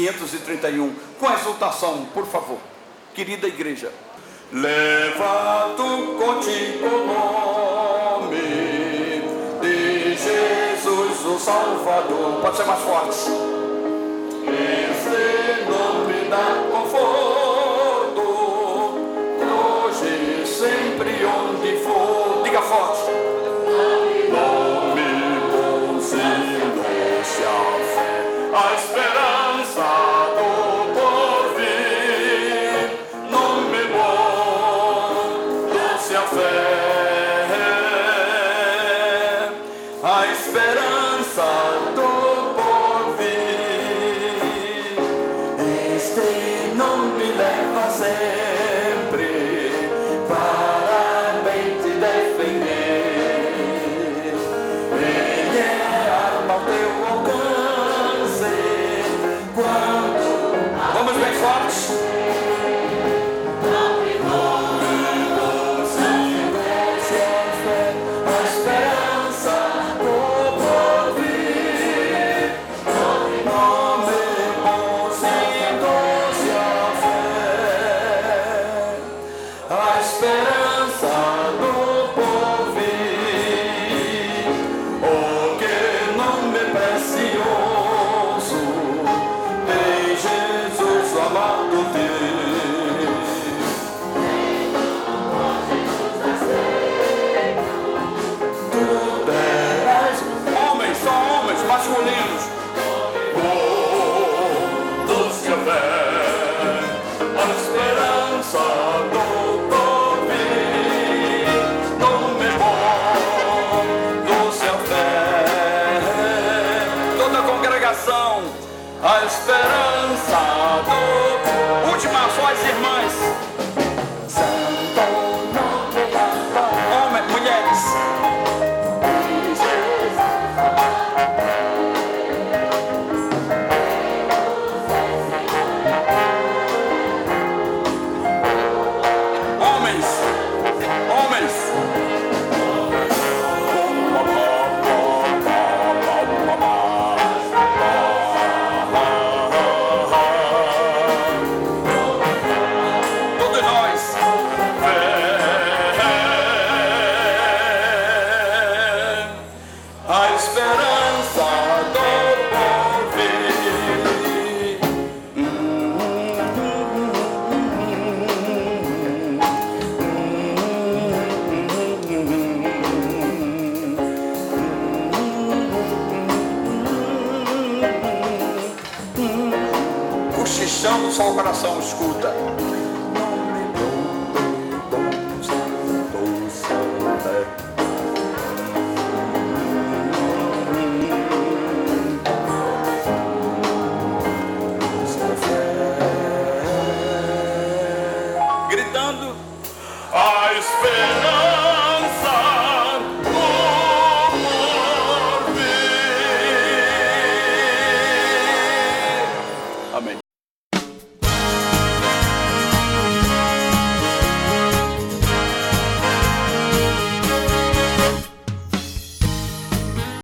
531. Com exultação, por favor. Querida igreja. Leva-tu contigo o nome de Jesus o Salvador. Pode ser mais forte. Esse nome dá conforto, hoje, sempre, onde for. Diga forte. Nome bom, sim, doce a fé, a esperança do porvir. Nome bom, doce a fé, a esperança do porvir. Este nome leva sempre para bem te defender. Ele é arma ao teu alcance quando... Vamos bem fortes. A esperança do porvir. Nome bom, sim, doce a fé, a esperança do porvir. Oh, que nome precioso, em Jesus amado Deus. Tu terás homens, só homens masculinos. Oh, doce a fé, a esperança do porvir. Nome bom, doce a fé. Toda a congregação, a esperança do... Última voz, irmãs. Santo nome da homens, mulheres. Homens, homens. Todos nós. A esperança do porvir. Cochichando, só o coração escuta.